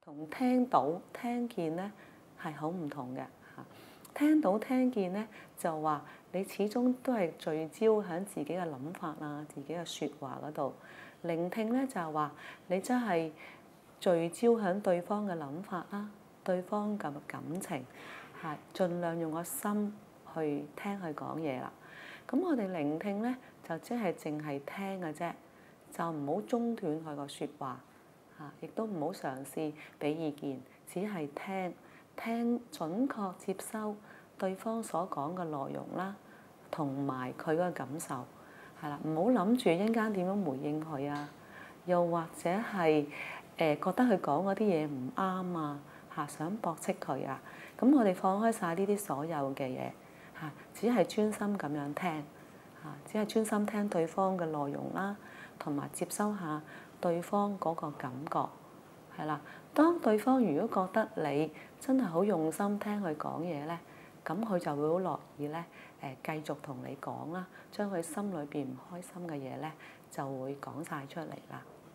同聽到聽見咧係好唔同嘅嚇。聽到聽見咧就話你始終都係聚焦喺自己嘅諗法啊、自己嘅説話嗰度。聆聽咧就係話你真係聚焦喺對方嘅諗法啦、對方嘅感情，係盡量用個心去聽佢講嘢啦。咁我哋聆聽咧就即係淨係聽嘅啫，就唔好中斷佢個説話。亦都唔好嘗試俾意見，只係聽準確接收對方所講嘅內容啦，同埋佢個感受，係啦，唔好諗住一陣間點樣回應佢啊，又或者係覺得佢講嗰啲嘢唔啱啊，想駁斥佢啊，咁我哋放開晒呢啲所有嘅嘢，只係專心咁樣聽，只係專心聽對方嘅內容啦，同埋接收下對方嗰個感覺，係啦。當對方如果覺得你真係好用心聽佢講嘢咧，咁佢就會好樂意咧繼續同你講啦，將佢心裏邊唔開心嘅嘢咧就會講晒出嚟啦。